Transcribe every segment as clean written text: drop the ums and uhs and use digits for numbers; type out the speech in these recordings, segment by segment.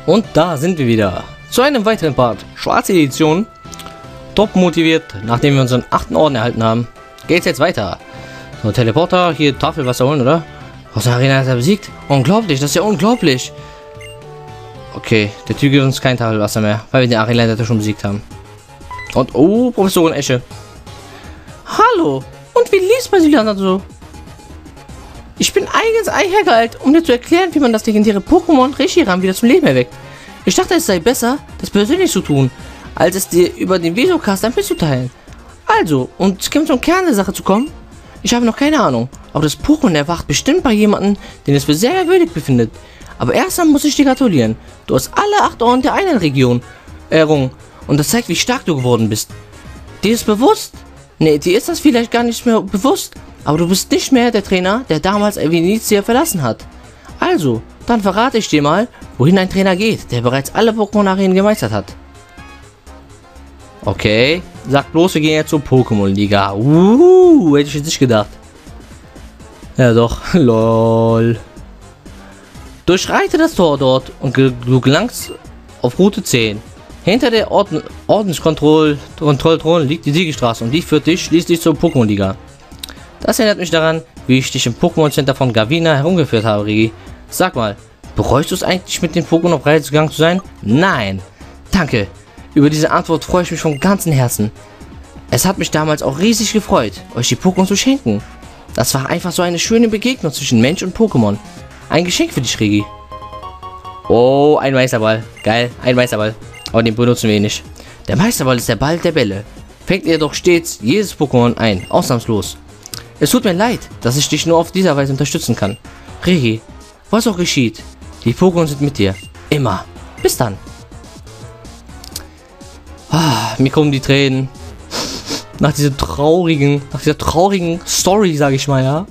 Und da sind wir wieder. Zu einem weiteren Part. Schwarze Edition. Top motiviert. Nachdem wir unseren 8. Orden erhalten haben, geht's jetzt weiter. So, Teleporter. Hier Tafelwasser holen, oder? Aus der Arena ist er besiegt. Unglaublich, das ist ja unglaublich. Okay, der Typ gibt uns kein Tafelwasser mehr, weil wir den Arena schon besiegt haben. Und, oh, Professorin Esche. Hallo. Und wie liest bei Sylander so? Ich bin eigens Ei hergeeilt, um dir zu erklären, wie man das legendäre Pokémon Reshiram wieder zum Leben erweckt. Ich dachte, es sei besser, das persönlich zu tun, als es dir über den Visocast mitzuteilen. Also, um zum Kern der Sache zu kommen, ich habe noch keine Ahnung, aber das Pokémon erwacht bestimmt bei jemandem, den es für sehr würdig befindet. Aber erst einmal muss ich dir gratulieren. Du hast alle 8 Orden der einen Region errungen und das zeigt, wie stark du geworden bist. Dir ist bewusst? Nee, dir ist das vielleicht gar nicht mehr bewusst, aber du bist nicht mehr der Trainer, der damals Venezia verlassen hat. Also, dann verrate ich dir mal, wohin ein Trainer geht, der bereits alle Pokémon-Arenen gemeistert hat. Okay, sag bloß, wir gehen jetzt zur Pokémon-Liga. Hätte ich jetzt nicht gedacht. Ja doch, lol. Durchreite das Tor dort und du gelangst auf Route 10. Hinter der Ordenskontrolle liegt die Siegestraße und die führt dich schließlich zur Pokémon-Liga. Das erinnert mich daran, wie ich dich im Pokémon Center von Gavina herumgeführt habe, Regi. Sag mal, bereust du es eigentlich, mit den Pokémon auf Reise gegangen zu sein? Nein. Danke. Über diese Antwort freue ich mich von ganzem Herzen. Es hat mich damals auch riesig gefreut, euch die Pokémon zu schenken. Das war einfach so eine schöne Begegnung zwischen Mensch und Pokémon. Ein Geschenk für dich, Regi. Oh, ein Meisterball. Geil, ein Meisterball. Aber den benutzen wir nicht. Der Meisterball ist der Ball der Bälle. Fängt ihr doch stets jedes Pokémon ein, ausnahmslos. Es tut mir leid, dass ich dich nur auf dieser Weise unterstützen kann. Regi, was auch geschieht, die Pokémon sind mit dir. Immer. Bis dann. Mir kommen die Tränen. Nach dieser traurigen Story, sage ich mal, ja.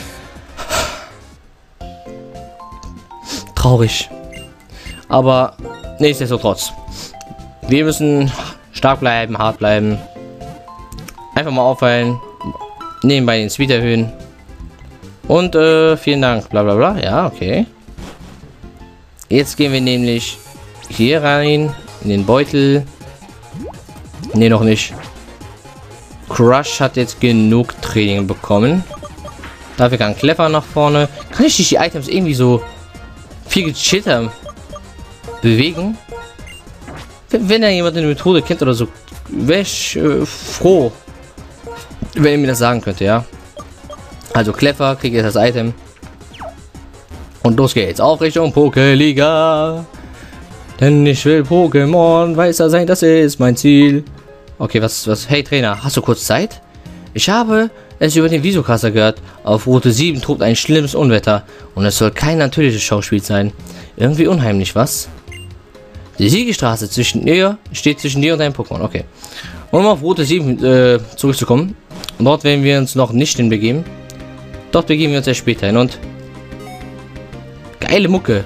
Traurig. Aber nichtsdestotrotz. Wir müssen stark bleiben, hart bleiben. Einfach mal auffallen. Nebenbei den Speed erhöhen. Und vielen Dank. Bla bla bla. Ja, okay. Jetzt gehen wir nämlich hier rein. In den Beutel. Ne, noch nicht. Crush hat jetzt genug Training bekommen. Dafür kann Clever nach vorne. Kann ich nicht die Items irgendwie so viel gechillter bewegen? Wenn er jemand eine Methode kennt oder so, wäre ich froh, wenn ihr mir das sagen könnte, ja. Also Clever kriegt jetzt das Item. Und los geht's. Auf Richtung Pokéliga. Denn ich will Pokémon weißer sein, das ist mein Ziel. Okay, was? Hey Trainer, hast du kurz Zeit? Ich habe es über den Visocaster gehört. Auf Route 7 tobt ein schlimmes Unwetter. Und es soll kein natürliches Schauspiel sein. Irgendwie unheimlich, was? Die Siegestraße steht zwischen dir und deinem Pokémon. Okay. Um auf Route 7 zurückzukommen. Dort werden wir uns noch nicht hinbegeben. Dort begeben wir uns erst später hin und... Geile Mucke.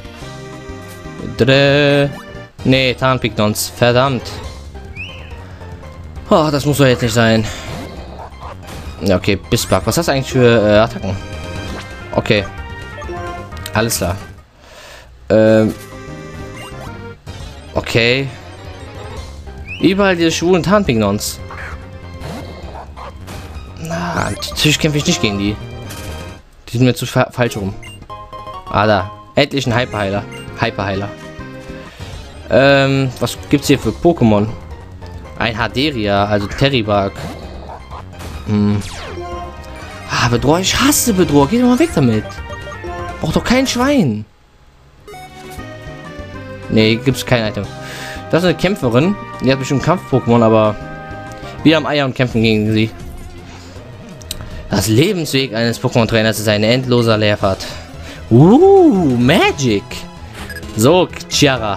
Nee, Tarnpigdons. Verdammt. Oh, das muss doch jetzt nicht sein. Ja, okay, Bismarck. Was hast du eigentlich für Attacken? Okay. Alles klar. Okay. Überall diese schwulen Tarnpignons. Na, natürlich kämpfe ich nicht gegen die. Die sind mir zu falsch rum. Ah, da. Endlich ein Hyperheiler. Was gibt's hier für Pokémon? Ein Haderia, also Terribug. Bedroher, ich hasse Bedroher. Geh doch mal weg damit. Braucht doch kein Schwein. Nee, gibt's kein Item. Das ist eine Kämpferin. Die hat bestimmt Kampf-Pokémon, aber wir haben Eier und kämpfen gegen sie. Das Lebensweg eines Pokémon-Trainers ist eine endlose Leerfahrt. Magic. So, Chiara.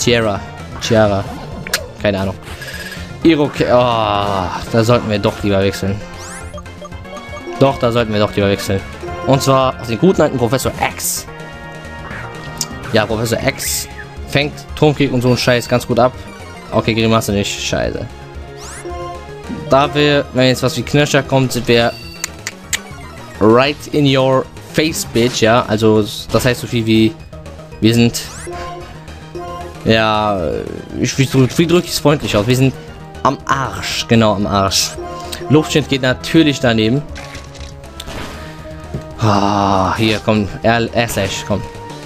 Keine Ahnung. Iroke. Oh, da sollten wir doch lieber wechseln. Und zwar auf den guten alten Professor X. Ja, Professor X fängt Turmkick und so einen Scheiß ganz gut ab. Okay, Grimasse nicht. Scheiße. Dafür, wenn jetzt was wie Knirscher kommt, sind wir right in your face, bitch, ja. Also, das heißt so viel wie wir sind Ja, wie drücke ich es freundlich aus? Wir sind am Arsch. Genau, am Arsch. Luftschild geht natürlich daneben. Ah, hier, komm. R-Slash, komm.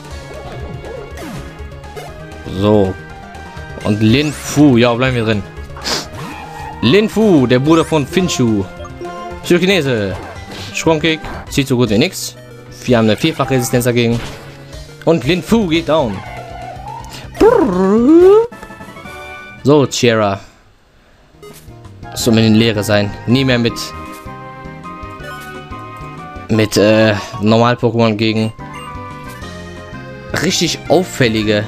So. Und Lin Fu, ja, bleiben wir drin. Lin Fu, der Bruder von Finshu. Psychokinese. Sprungkick, zieht so gut wie nix. Wir haben eine Vierfach-Resistenz dagegen. Und Lin Fu geht down. So, Chiera. Soll mir in Leere sein. Nie mehr mit Normal-Pokémon gegen richtig auffällige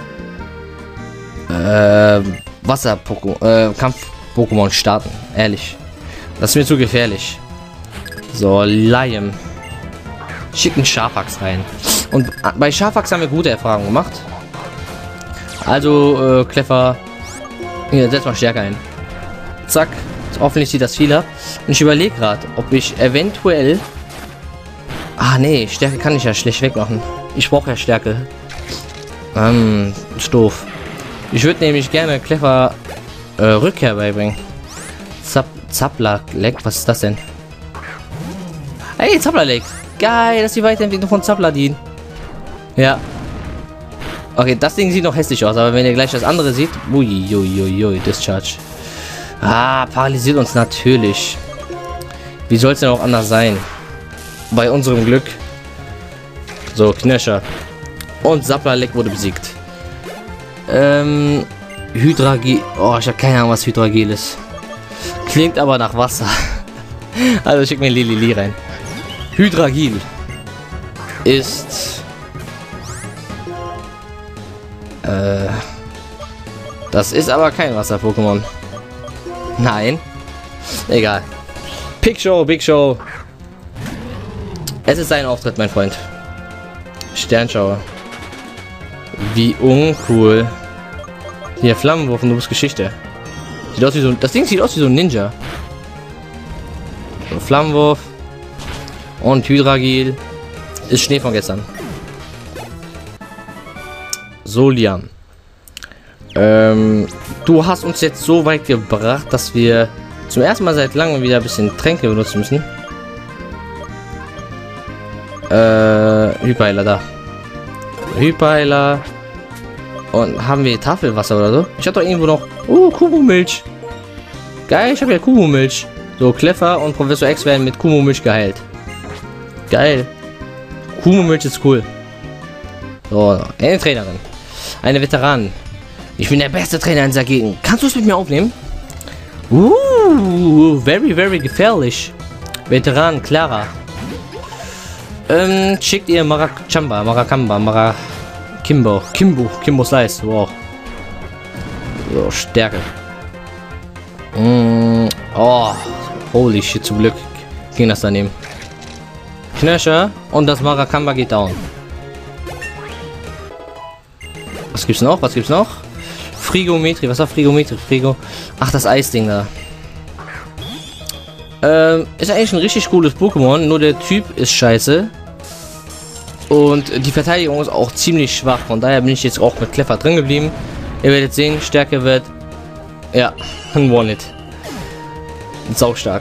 Wasser-Pokémon, Kampf-Pokémon starten. Ehrlich. Das ist mir zu gefährlich. So, Liam. Schicken Sharfax rein. Und bei Sharfax haben wir gute Erfahrungen gemacht. Also, Clever. Hier, setz mal Stärke ein. Zack. Hoffentlich sieht das viel ab. Und ich überlege gerade, ob ich eventuell... Ah, nee. Stärke kann ich ja schlecht wegmachen. Ich brauche ja Stärke. Ist doof. Ich würde nämlich gerne Clever Rückkehr beibringen. Zappler-Leck. Was ist das denn? Hey, Zappler-Leck. Geil, das ist die Weiterentwicklung von Zapladin. Ja. Okay, das Ding sieht noch hässlich aus, aber wenn ihr gleich das andere seht... Uiuiuiui, Discharge. Ah, paralysiert uns natürlich. Wie soll es denn auch anders sein? Bei unserem Glück. So, Knirscher. Und Zaplalek wurde besiegt. Hydragil. Oh, ich habe keine Ahnung, was Hydragil ist. Klingt aber nach Wasser. Also schick mir Lilili rein. Hydragil ist... das ist aber kein Wasser-Pokémon. Nein. Egal. Big Show, Big Show. Es ist sein Auftritt, mein Freund. Sternschauer. Wie uncool. Hier, Flammenwurf und du bist Geschichte. Sieht aus wie so, das Ding sieht aus wie so ein Ninja. So, Flammenwurf. Und Hydragil. Ist Schnee von gestern. So, Liam. Du hast uns jetzt so weit gebracht, dass wir zum ersten Mal seit langem wieder ein bisschen Tränke benutzen müssen. Hyperheiler da. Hyperheiler. Und haben wir Tafelwasser oder so? Ich habe doch irgendwo noch... Oh, Kumu-Milch. Geil, ich habe ja Kumu-Milch. So, Clever und Professor X werden mit Kumu-Milch geheilt. Geil. Kumu-Milch ist cool. So, eine Trainerin. Eine Veteranin. Ich bin der beste Trainer in dieser Gegend. Kannst du es mit mir aufnehmen? Very, very gefährlich. Veteran Clara. Schickt ihr Marakamba, Kimbo Slice. Wow. So, Stärke. Oh, holy shit, zum Glück ging das daneben. Knirscher und das Marakamba geht down. Was gibt's noch? Was gibt's noch? Frigometrie. Was war Frigometrie? Ach, das Eisding da. Ist eigentlich ein richtig cooles Pokémon, nur der Typ ist scheiße. Und die Verteidigung ist auch ziemlich schwach. Von daher bin ich jetzt auch mit Clever drin geblieben. Ihr werdet sehen, Stärke wird... Ja, ein One-Hit. Saustark.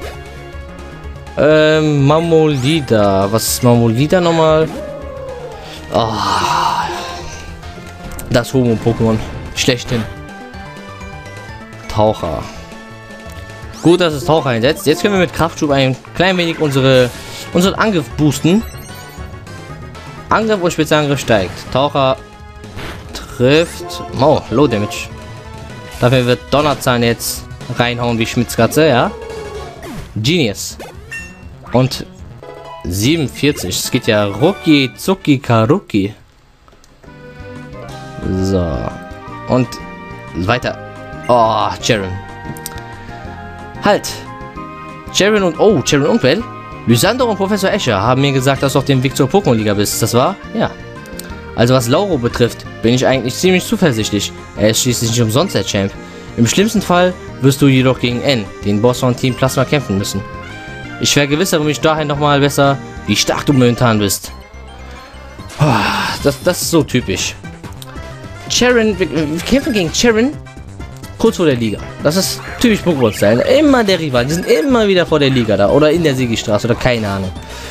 Mamolida. Was ist Mamolida nochmal? Oh. Das Homo-Pokémon. Schlechthin. Taucher. Gut, dass es Taucher einsetzt. Jetzt können wir mit Kraftschub ein klein wenig unseren Angriff boosten. Angriff und Spezialangriff steigt. Taucher trifft. Oh, Low Damage. Dafür wird Donnerzahn jetzt reinhauen wie Schmitzkatze, ja. Genius. Und 47. Es geht ja Rucki Zucki Karuki. So. Und weiter. Oh, Jaren. Halt. Jaren und Bell? Lysandro und Professor Escher haben mir gesagt, dass du auf dem Weg zur Pokémon-Liga bist. Das war? Ja. Also was Lauro betrifft, bin ich eigentlich ziemlich zuversichtlich. Er ist schließlich nicht umsonst der Champ. Im schlimmsten Fall wirst du jedoch gegen N, den Boss von Team Plasma, kämpfen müssen. Ich vergewissere mich daher nochmal besser, wie stark du momentan bist. Das ist so typisch. Cheren, wir kämpfen gegen Cheren kurz vor der Liga. Das ist typisch Pokémon-Style. Immer der Rival. Die sind immer wieder vor der Liga da. Oder in der Siegestraße oder keine Ahnung.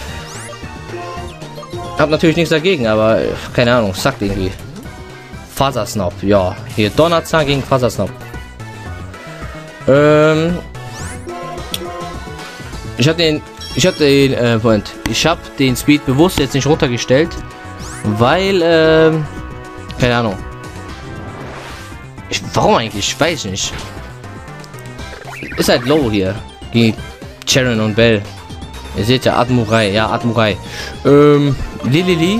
Hab natürlich nichts dagegen, aber keine Ahnung. Sagt irgendwie. Fasersnob. Ja. Hier Donnerzahn gegen Fasersnob. Ich habe den Speed bewusst jetzt nicht runtergestellt, weil keine Ahnung. Warum eigentlich? Weiß nicht. Ist halt low hier gegen Cheren und Bell. Ihr seht ja Admurai, ja Admurai. Lilili.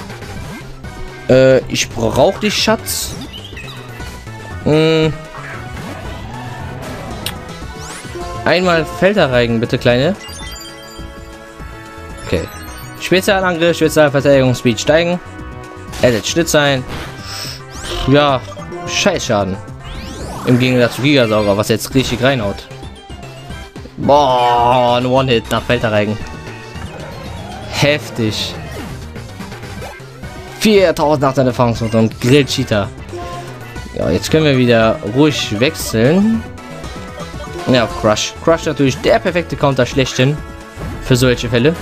Ich brauche dich, Schatz. Einmal Felderreigen, bitte, Kleine. Okay. Spezialangriff, Spezialverteidigung, Speed steigen. Er wird Schnitt sein. Ja, Scheißschaden. Im Gegensatz zu Gigasauger, was jetzt richtig reinhaut. Boah, ein One-Hit nach Felderreigen. Heftig. 4800 Erfahrungspunkte und Grill Cheetah. Ja, jetzt können wir wieder ruhig wechseln. Ja, Crush. Crush natürlich der perfekte Counter schlechthin für solche Fälle.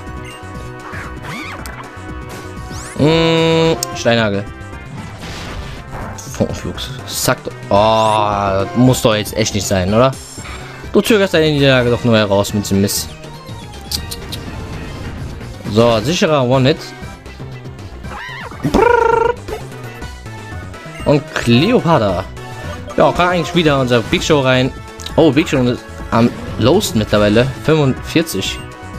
Steinhagel. Funkenflug. Sagt. Oh, muss doch jetzt echt nicht sein, oder? Du zögerst deine Niederlage doch nur heraus mit dem Mist. So, sicherer One-Hit. Und Cleopatra. Ja, kann eigentlich wieder unser Big Show rein. Oh, Big Show ist am lowsten mittlerweile. 45.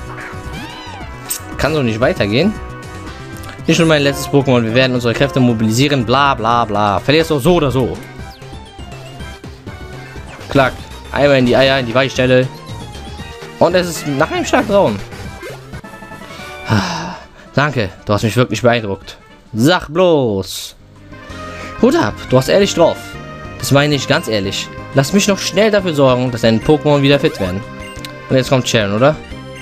Kann so nicht weitergehen. Nicht schon mein letztes Pokémon. Wir werden unsere Kräfte mobilisieren. Bla bla bla. Verlierst du so oder so. Klack. Einmal in die Eier, in die Weichstelle. Und es ist nach einem Schlag Raum. Danke, du hast mich wirklich beeindruckt. Sag bloß. Hut ab, du hast ehrlich drauf. Das meine ich ganz ehrlich. Lass mich noch schnell dafür sorgen, dass deine Pokémon wieder fit werden. Und jetzt kommt Cheren, oder?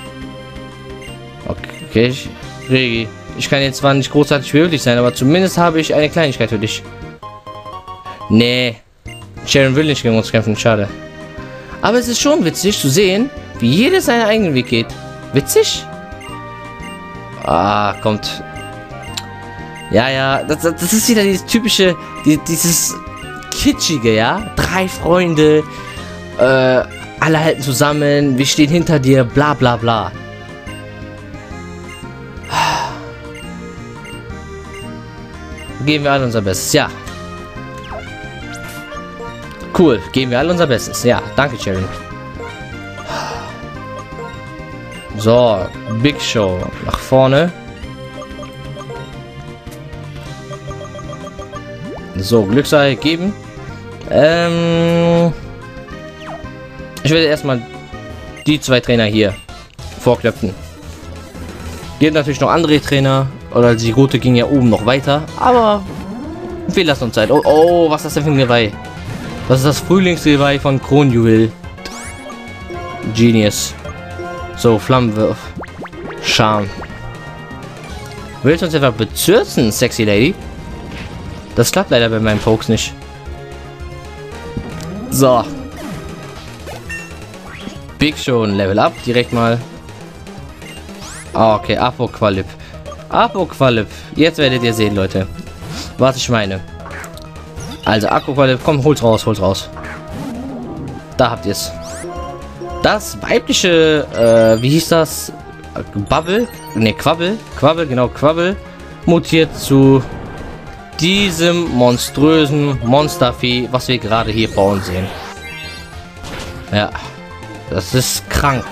Okay, Regi. Ich kann jetzt zwar nicht großartig wirklich sein, aber zumindest habe ich eine Kleinigkeit für dich. Nee. Cheren will nicht gegen uns kämpfen, schade. Aber es ist schon witzig zu sehen, wie jeder seinen eigenen Weg geht. Witzig? Ah, kommt. Ja, das ist wieder dieses typische, dieses kitschige, ja? 3 Freunde, alle halten zusammen, wir stehen hinter dir, bla bla bla. Geben wir alle unser Bestes, ja. Cool, geben wir alle unser Bestes, ja. Danke, Cheren. So, Big Show nach vorne. So, Glücksei geben. Ich werde erstmal die 2 Trainer hier vorklopfen. Gibt natürlich noch andere Trainer. Oder die Route ging ja oben noch weiter. Aber wir lassen uns Zeit. Oh, was ist das denn für ein Geweih? Das ist das Frühlingsgeweih von Kronjuwel. Genius. So, Flammenwurf. Charme. Willst du uns einfach bezürzen, sexy Lady? Das klappt leider bei meinem Folks nicht. So. Big Show Level Up. Direkt mal. Okay, Apoqualip. Apoqualip. Jetzt werdet ihr sehen, Leute. Was ich meine. Also, Apoqualip. Komm, hol's raus. Da habt ihr es. Das weibliche, wie hieß das? Bubble? Ne, Quabbel, genau, Quabbel. Mutiert zu diesem monströsen Monstervieh, was wir gerade hier vor uns sehen. Ja. Das ist krank.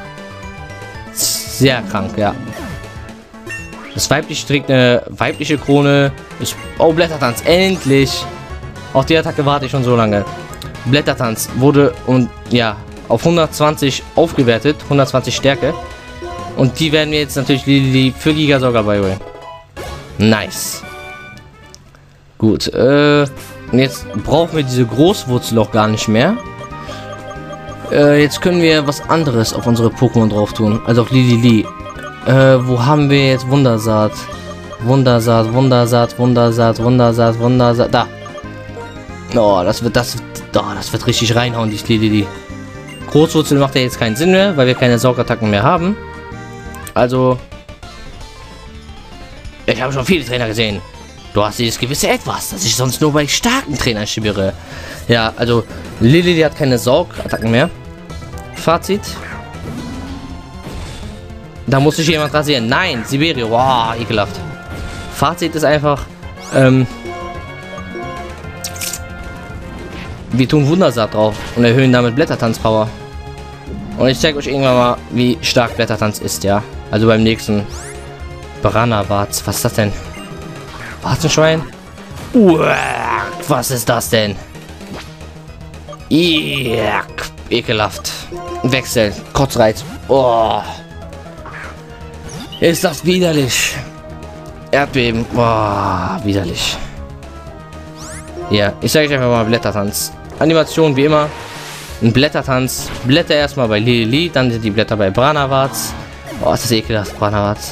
Sehr krank, ja. Das weibliche trägt eine weibliche Krone. Ist, oh, Blättertanz, endlich. Auf die Attacke warte ich schon so lange. Blättertanz wurde und ja auf 120 aufgewertet, 120 Stärke. Und die werden wir jetzt natürlich für Gigasauger beibringen. Nice. Gut, jetzt brauchen wir diese Großwurzel auch gar nicht mehr. Jetzt können wir was anderes auf unsere Pokémon drauf tun, also auf Lilili. Wo haben wir jetzt Wundersaat? Wundersaat, Wundersaat, Wundersaat, Wundersaat, Wundersaat. Da. Oh, das wird richtig reinhauen, die Lilili. Großwurzel macht ja jetzt keinen Sinn mehr, weil wir keine Saugattacken mehr haben. Also, ich habe schon viele Trainer gesehen. Du hast dieses gewisse Etwas, das ich sonst nur bei starken Trainern schwöre. Ja, also, Lilili hat keine Saugattacken mehr. Fazit. Da muss sich jemand rasieren. Nein, Siberio. Wow, ekelhaft. Fazit ist einfach, wir tun Wundersaat drauf und erhöhen damit Blättertanz-Power. Und ich zeige euch irgendwann mal, wie stark Blättertanz ist, ja. Also beim nächsten Branawarz. Was ist das denn? Warzenschwein? Was ist das denn? Ekelhaft. Wechseln. Kotzreiz. Oh. Ist das widerlich. Erdbeben. Boah, widerlich. Ja, ich sage euch einfach mal Blättertanz. Animation wie immer. Ein Blättertanz. Blätter erstmal bei Lilili, dann sind die Blätter bei Branawarz. Oh, ist das ekelhaft, Branawarz.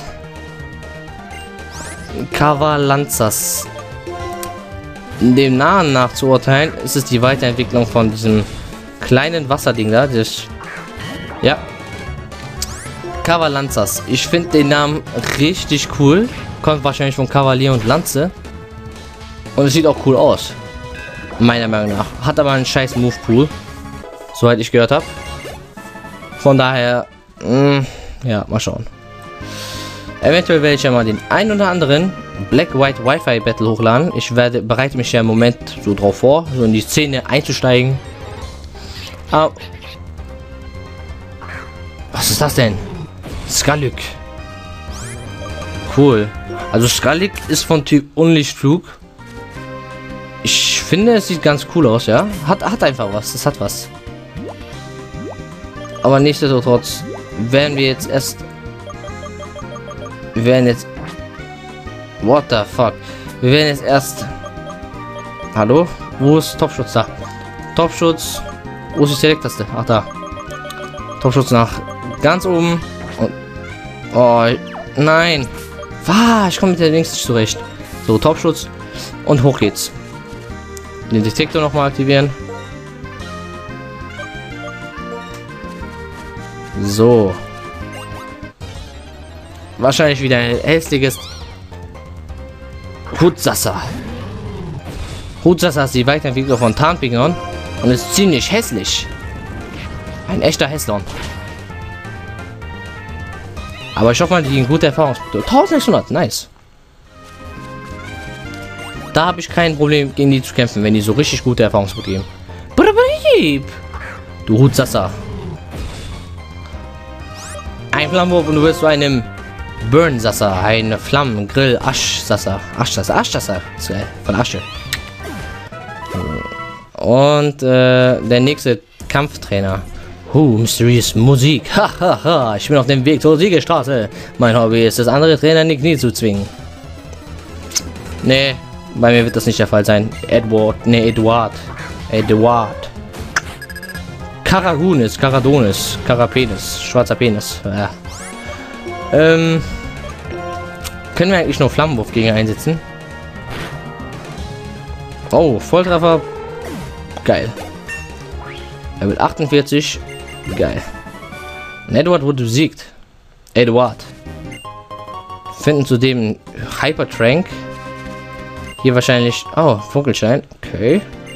Kavalanzas. Dem Namen nach zu urteilen, ist es die Weiterentwicklung von diesem kleinen Wasserding da. Das, ja. Kavalanzas. Ich finde den Namen richtig cool. Kommt wahrscheinlich von Kavalier und Lanze. Und es sieht auch cool aus. Meiner Meinung nach. Hat aber einen scheiß Move Pool. Soweit ich gehört habe. Von daher, ja, mal schauen. Eventuell werde ich ja mal den ein oder anderen Black White Wi-Fi Battle hochladen. Ich bereite mich ja im Moment so drauf vor, so in die Szene einzusteigen. Ah. Was ist das denn? Skalük. Cool. Also Skalük ist von Typ Unlichtflug. Ich finde, es sieht ganz cool aus, ja. Hat einfach was. Es hat was. Aber nichtsdestotrotz werden wir jetzt erst... Wir werden jetzt... What the fuck? Wir werden jetzt erst... Hallo? Wo ist Topschutz da? Topschutz. Wo ist die Select-Taste? Ach, da. Topschutz nach ganz oben. Und... Oh, nein. Ich komme mit der Links nicht zurecht. So, Topschutz. Und hoch geht's. Den Detektor nochmal aktivieren. So. Wahrscheinlich wieder ein hässliches Hutsassa. Hutsassa ist die Weiterentwicklung von Tarnpignon und ist ziemlich hässlich. Ein echter Hässlon. Aber ich hoffe mal, die gute Erfahrung. 1600, nice. Da habe ich kein Problem, gegen die zu kämpfen, wenn die so richtig gute Erfahrungspunkte geben. Du Hutsassa. Ein Flammenwurf und du wirst zu einem Burn-Sassa, ein Flammengrill, Asch-Sassa. Asch-Sassa. Ist geil. Von Asche. Und der nächste Kampftrainer. Mysterious Musik. Hahaha. Ich bin auf dem Weg zur Siegerstraße. Mein Hobby ist es, andere Trainer in die Knie zu zwingen. Nee, bei mir wird das nicht der Fall sein. Eduard. Karagunis, Karadonis, Karapenis, schwarzer Penis. Ja. Können wir eigentlich nur Flammenwurf gegen einsetzen? Oh, Volltreffer. Geil. Level 48. Geil. Und Eduard wurde besiegt. Eduard. Finden zudem Hypertrank. Hier wahrscheinlich... Oh, Funkelstein. Okay.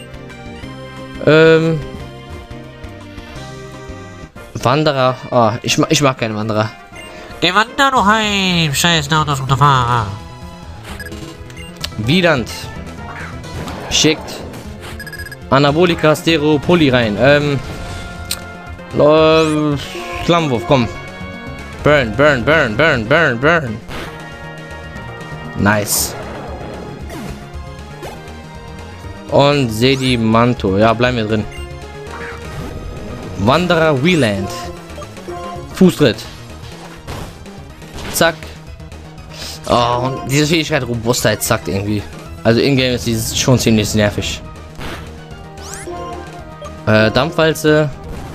Wanderer. Oh, ich mag keinen Wanderer. Geh wander du heim, scheiß Autos Unterfahrer. Wieland. Schickt. Anabolika Stereo Poly rein. Flammenwurf, komm. Burn. Nice. Und Sedimanto. Ja, bleiben wir drin. Wanderer Wieland. Fußtritt. Zack. Oh, und diese Fähigkeit Robustheit zackt irgendwie. Also in-game ist dieses schon ziemlich nervig. Dampfwalze.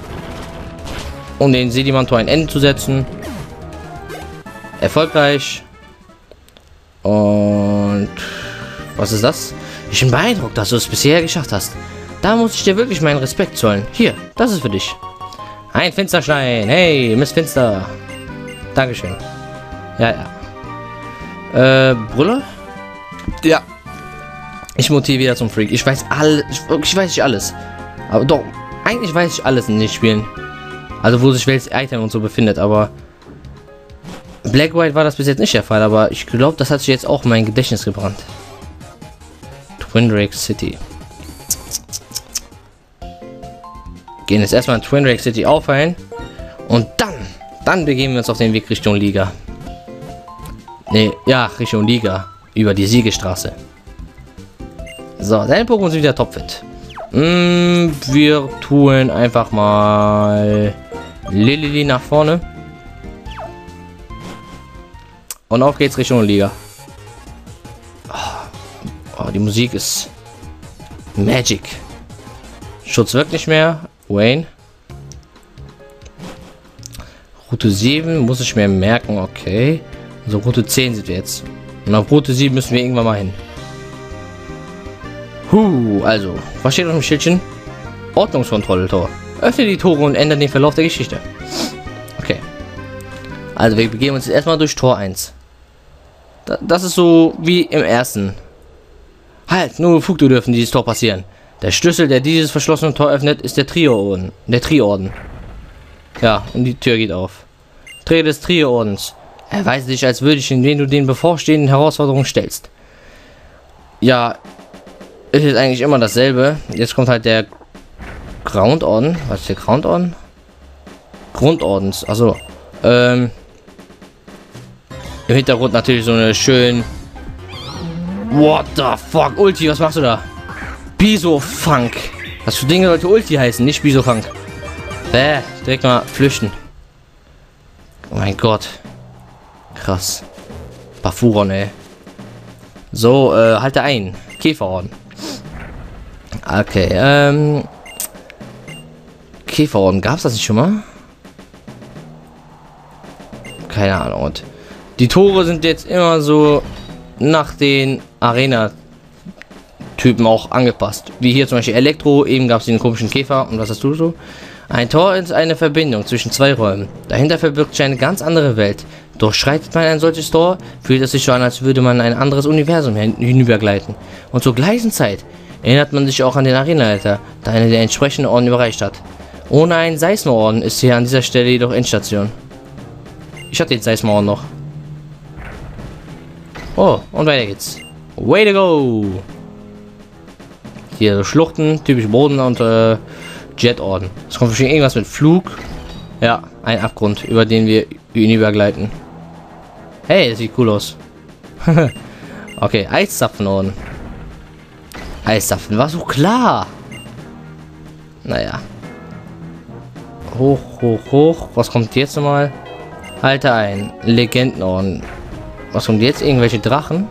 Um den Sedimantor ein Ende zu setzen. Erfolgreich. Und was ist das? Ich bin beeindruckt, dass du es bisher geschafft hast. Da muss ich dir wirklich meinen Respekt zollen. Hier, das ist für dich. Ein Finsterstein. Hey, Miss Finster. Dankeschön. Ja, ja. Brille? Ja. Ich mutiere wieder zum Freak. Ich weiß alles. Ich weiß nicht alles. Aber doch, eigentlich weiß ich alles in den Spielen. Also wo sich welches Item und so befindet, aber Black White war das bis jetzt nicht der Fall, aber ich glaube, das hat sich jetzt auch in mein Gedächtnis gebrannt. Twin Drake City. Gehen jetzt erstmal in Twin Drake City aufheilen und dann begeben wir uns auf den Weg Richtung Liga. Ne, ja, Richtung Liga. Über die Siegestraße. So, deine Pokémon sind wieder topfit. Wir tun einfach mal Lilili nach vorne. Und auf geht's Richtung Liga. Oh, die Musik ist Magic. Schutz wirkt nicht mehr. Wayne. Route 7 muss ich mir merken, okay. Also Route 10 sind wir jetzt. Und auf Route 7 müssen wir irgendwann mal hin. Also, was steht auf dem Schildchen? Ordnungskontrolle-Tor. Öffne die Tore und ändere den Verlauf der Geschichte. Okay. Also wir begeben uns jetzt erstmal durch Tor 1. Das ist so wie im ersten. Halt, nur Befugte dürfen dieses Tor passieren. Der Schlüssel, der dieses verschlossene Tor öffnet, ist der Trio-Orden. Ja, und die Tür geht auf. Träger des Trio-Ordens. Erweise dich als würdig, indem du den bevorstehenden Herausforderungen stellst. Ja, ist jetzt eigentlich immer dasselbe. Jetzt kommt halt der Groundorden. Was ist der Groundorden? Grundordens. Also, im Hintergrund natürlich so eine schön. What the fuck? Ulti, was machst du da? Bisofunk. Das für Dinge sollte Ulti heißen, nicht Bisofunk. Direkt mal flüchten. Oh mein Gott. Krass. Bafuron, ey. So, halte ein. Käferorden. Okay, Käferorden, gab's das nicht schon mal? Keine Ahnung. Und die Tore sind jetzt immer so nach den Arena-Typen auch angepasst. Wie hier zum Beispiel Elektro, eben gab es den komischen Käfer. Und was hast du so? Ein Tor ist eine Verbindung zwischen zwei Räumen. Dahinter verbirgt sich eine ganz andere Welt. Durchschreitet man ein solches Tor, fühlt es sich so an, als würde man in ein anderes Universum hinübergleiten. Und zur gleichen Zeit erinnert man sich auch an den Arenaleiter, da einer der entsprechenden Orden überreicht hat. Ohne einen Seismororden ist hier an dieser Stelle jedoch Endstation. Ich hatte den Seismororden noch. Oh, und weiter geht's. Way to go! Hier so Schluchten, typisch Boden und Jetorden. Es kommt bestimmt irgendwas mit Flug. Ja, ein Abgrund, über den wir hinübergleiten. Hey, das sieht cool aus. Okay, Eiszapfenorden. Eiszapfen, war so klar. Naja. Hoch, hoch, hoch. Was kommt jetzt nochmal? Halte ein. Legendenorden. Was kommt jetzt? Irgendwelche Drachen?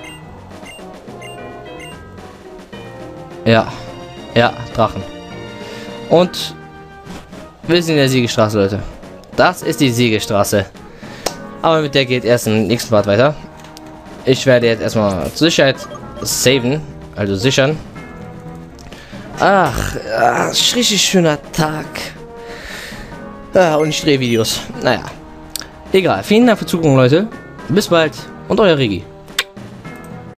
Ja. Ja, Drachen. Und wir sind in der Siegestraße, Leute. Das ist die Siegestraße. Aber mit der geht erst im nächsten Part weiter. Ich werde jetzt erstmal zur Sicherheit saven. Also sichern. Ach, richtig schöner Tag. Und ich drehe Videos. Naja. Egal. Vielen Dank für Zugucken, Leute. Bis bald. Und euer Regi.